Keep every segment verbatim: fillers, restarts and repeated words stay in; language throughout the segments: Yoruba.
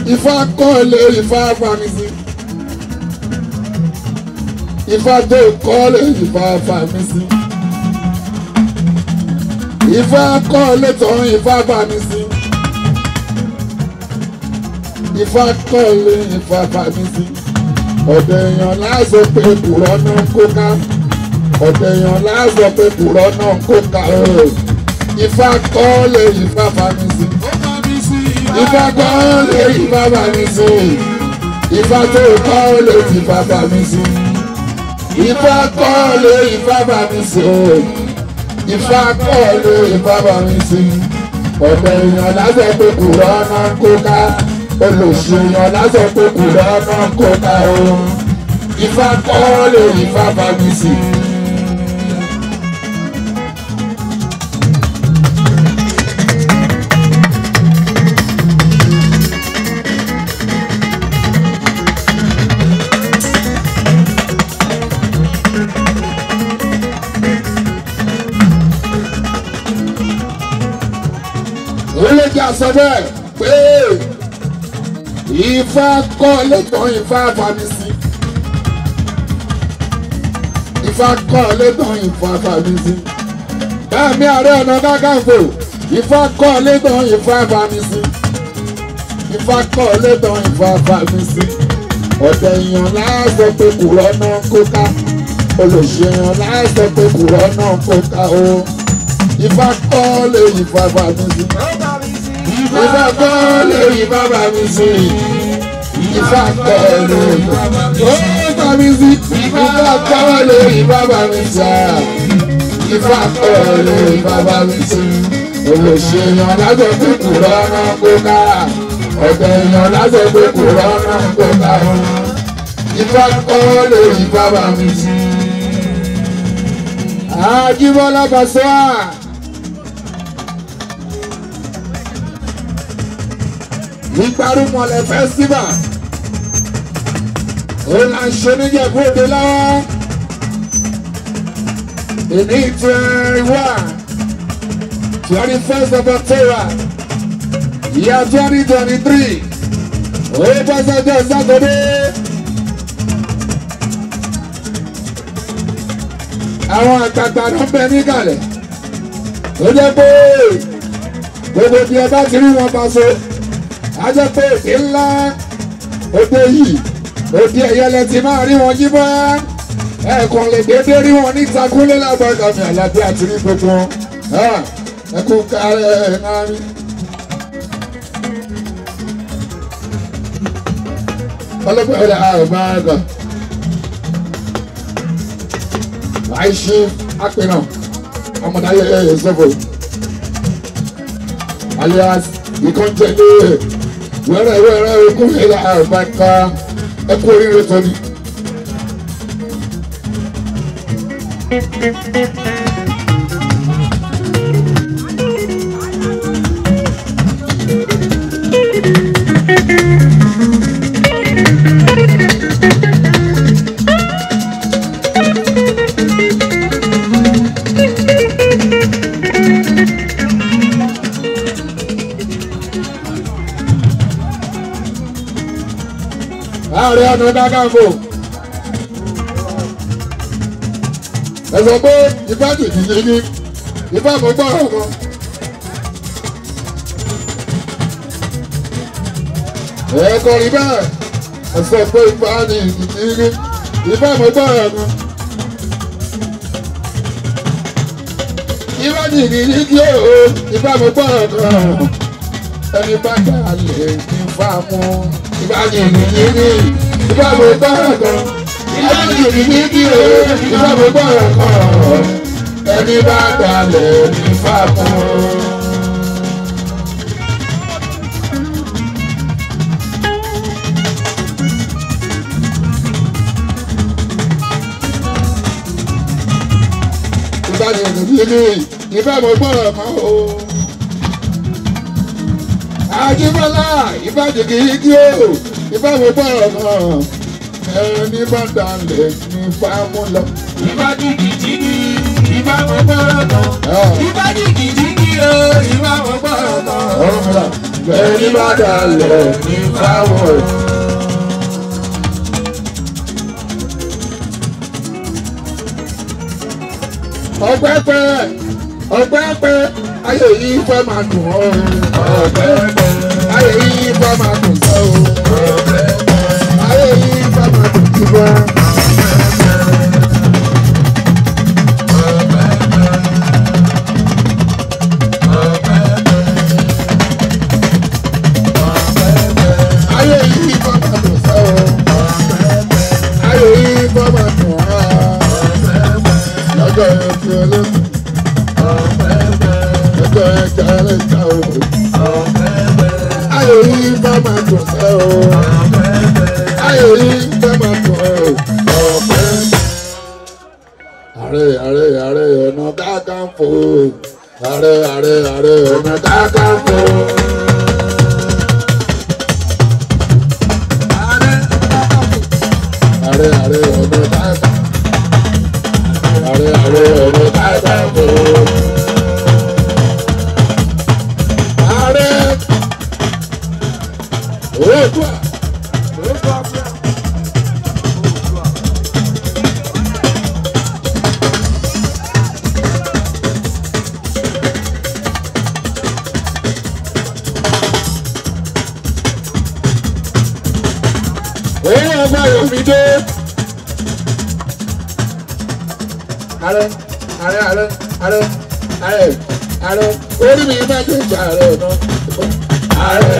Ifá kọ́lé Ifá fami sí. Ifá tó kọ́lé Ifá fami sí. Ifá kọ́lé tán Ifá fami sí. Ifá kọ́lé Ifá fami sí. Ọ̀dọ̀ èèyàn láàzọ pé kùrọ̀ náà kó ká. Ọ̀dọ̀ èèyàn láàzọ pé kùrọ̀ náà kó ká. Ifá kọ́lé Ifá fami sí. Ifá kọ́lé Ifá fami sí. Ifá tó kọ́lé Ifá fami sí. Ifá kọ́lé Ifá fami sí. Ifá kọ́lé Ifá fami sí. Ọ̀dọ̀ èèyàn láàzọ pé kùrọ̀ náà kó ká. Olùsèyàn lásán pé kùrọ̀ náà kó ká o. Ifá kọ́lé Ifá fami sí. Olóògbé àsọ bẹ́ẹ̀ pé Ifá kọ́lé tán Ifá fami sí. Ifá kọ́lé tán Ifá fami sí. Báàmí Ààrẹ Ọ̀nà Kakanfò. Ifá kọ́lé tán Ifá fami sí. Ifá kọ́lé tán Ifá fami sí. Ọ̀dọ̀ èèyàn láàzọ pé kùrọ̀ náà kó ká. Olùsèyàn láàzọ pé kùrọ̀ náà kó ká o. Ifá kọ́lé Ifá fami sí. Ifá kọ́lé Ifá fami sí. Ifá kọ́lé Ifá fami sí. Ifá kọ́lé Ifá fami sí. Ifá kọ́lé Ifá fami sí. Olùsèyàn lásán pé kùrọ̀ náà kó ká. Ọ̀dọ̀ èèyàn lásán pé kùrọ̀ náà kó ká. Ifá kọ́lé Ifá fami sí. Ajíbọ́lá Pasuma. Ìgbárùmọ̀lẹ̀ festival ó là ń ṣe níjẹ̀bú Òde lọ́wọ́ ìní twenty one twenty first of October year twenty twenty three ó bọ́ sọ́jọ́ Sátidé. Àwọn àgbààgbà ló ń bẹ níkàlẹ̀ ó jẹ́ pé gbogbo bí ẹ bá ti rí wọn Paso. A jẹ́ pé òde ńlá òde yìí òde ẹ̀yẹlẹ ti máa rí wọn jí bọ́ ẹ̀ẹ̀kan lè dédé rí wọn níta Kúnlé Lágbàgà mi Àlàbí àti rí gbogbo wọn ẹkún kárẹ̀ ẹ̀ náà rí. ọlọ́pàá ẹ̀rọ àrùbá ẹ̀gàn àìṣe àpẹnà ọmọdáyé ẹ̀ sọ́fọ̀ alias ìkọ́ńtẹ̀lé wẹ́rẹ́ wẹ́rẹ́ okùn ìlà àbáká ẹkú oríire tọ́ni. Ààrẹ Ọ̀nà Kakanfò ẹ sọ pé Ifá jìjì ní Ifá mo gbọ́rọ̀ kan. Ẹ kọrin bẹ́ẹ̀ ẹ sọ pé Ifá ní jìjì ní Ifá mo gbọ́rọ̀ kan. Ifá jìjì ní kí o Ifá mo gbọ́rọ̀ kan. Ẹni bá jà lè ní Ifá mú. Ifá jìjì ní Ifá mo gbọ́rọ̀ kan. Ifá jìjì ní kí o Ifá mo gbọ́rọ̀ kan. Ẹni bá dalẹ̀ ní Ifá mú. Ifá jìjì ní Ifá mo gbọ́rọ̀ kan o. Ajíbọ́lá Ifá jìjì ní kí o Ifá mo gbọ́rọ̀ kan. Ẹni bá dalẹ̀ ní Ifá mú lọ. Ifá jìjì ní Ifá mo gbọ́rọ̀ kan. Ifá jìjì ní o Ifá mo gbọ́rọ̀ kan. ẹni bá dalẹ̀ ní fáwọn. ọpẹ́ pẹ́ ọpẹ́ pẹ́ ayé yìí fẹ́ máa dùn ọ́ ọpẹ́ pẹ́ ayé yìí fẹ́ máa dùn sọ́ ọ́ ọpẹ́ pẹ́ ayé yìí fẹ́ máa dùn jù bọ́. ayé yìí fẹ́ máa dùn sọ́ ọ́ ayé yìí fẹ́ máa dùn ọ́ lọ́jọ́ ẹ̀kú olóògùn. lọ́jọ́ ẹ̀ka ẹ̀ka òògùn. ayé yìí fẹ́ máa dùn sọ́ ọ́ ayé yìí fẹ́ máa dùn ọ́ ọ̀pẹ́. ààrẹ ààrẹ ààrẹ ọ̀nà kakanfò ààrẹ ààrẹ ààrẹ ọ̀nà kakanfò. ààrẹ ààrẹ ọ̀nà kakanfò. ààrẹ ààrẹ ọ̀nà kakanfò. ààrẹ Oòduà. Èyí ọgbà Yorùbá ààrẹ ààrẹ ààrẹ ààrẹ ààrẹ ààrẹ orí mi máa ń tẹ̀sí ààrẹ ọ̀nà ààrẹ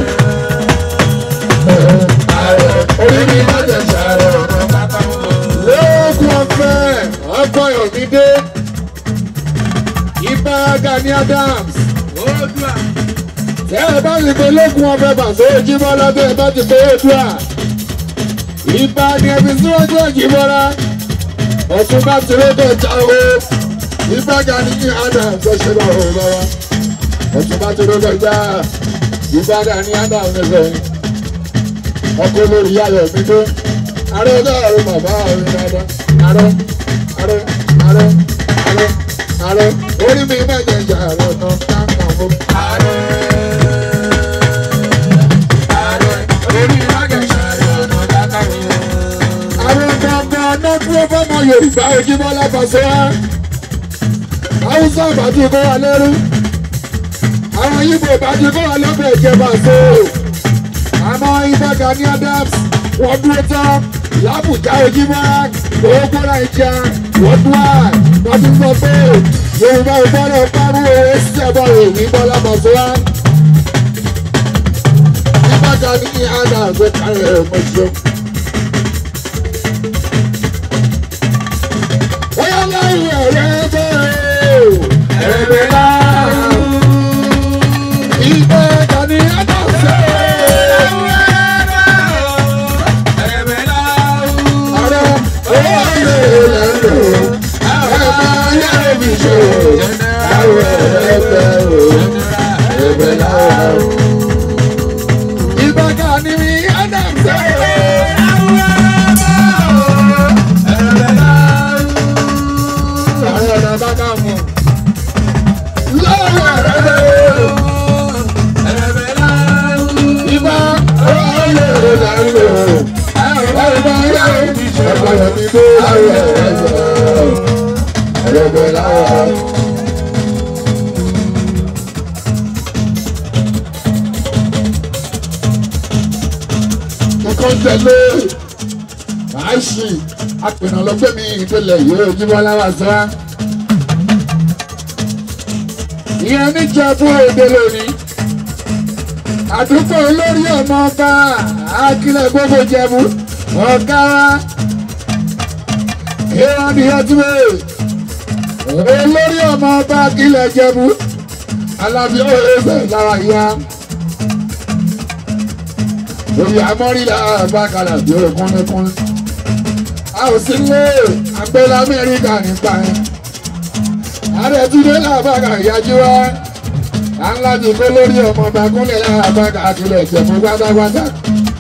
ààrẹ orí mi máa ń tẹ̀sí ààrẹ ọ̀nà lóògùn ọ̀fẹ́ ọgbà Yorùbá Ìbà Gani Adams tẹ́ ẹ bá ti pé lóògùn ọ̀fẹ́ Bàṣọ Òjìbọ́lá tẹ́ ẹ bá ti pé Oòduà. Ìbà ni ẹbí síwájú Òjìbọ́lá ọ̀tún bá ti rédè jáwé. Ìbà Gani Adams ṣe bá òun lọ́wọ́ ọ̀tún bá ti rédè já. Ìbà Gani Adams ṣe ọkọ̀ lórí ayọ̀ mi tó ààrẹ ọlọ́run bàbá mi dáadáa ààrẹ ààrẹ ààrẹ ààrẹ ààrẹ orí mi mẹ́jẹ̀ jà ààrẹ náà káàkà fún ààrẹ ààrẹ orí mi mẹ́jẹ̀ jà ààrẹ náà káàkà fún. àwọn gbọ̀ngàn náà dúró fọ́mọ Yorùbá Òjìbọ́lá Bàṣọ Haúsá àbájú kó wa lẹ́rú àwọn Ìgbò àbájú kó wa lọ́bẹ̀ jẹ́ Bàṣọ àmọ́ Ìbà Gani Adams wọ́n dúró tán l'Àbújá Òjìbọ́lá gbogbo Nàìjíríà wọ́n dún à wọ́n ti sọ pé Yorùbá ò gbọ́dọ̀ parú owó ṣẹ̀bọ̀ èmi Bọ́lá Bàṣọ. Ìbà Gani Adams gbé kárẹ̀ ẹ̀mọ́ṣọ́. Bóyá láyé ẹ̀rẹ́ bẹ́ẹ̀ ẹ̀rẹ́ láàrú Ìbà Gani Adams. Ìbà Gani Adams. Nǹkan tẹ̀lé àìsí apẹ̀nà lọ́gbẹ́ mi ìpínlẹ̀ yìí Òjìbọ́lá Bàṣọ. Ìyẹn níjà fún èdè lónìí. Àdúgbò olórí ọmọ ọba Akílẹ̀ gbogbo Jẹ̀bú ọ̀gá wa. Ìran ni ọtúnbẹ̀. Olórí ọmọ ọba Akílẹ̀ Jẹ̀bú. Alábí ọ̀rẹ́sẹ̀ lára ìyá. Orí amọ́rílà àgbàkalà bí ó kúnlẹ́kúnlẹ́. A ò sí lé àgbẹ̀lẹ̀ Amẹ́ríkà nípa ẹ̀. Ààrẹ Túndé làbàkà ìyájú wa. À ń láti kó lórí ọmọ ọba Kúnlẹ̀ làbàkà Akílẹ̀ Jẹ̀bú pátápátá.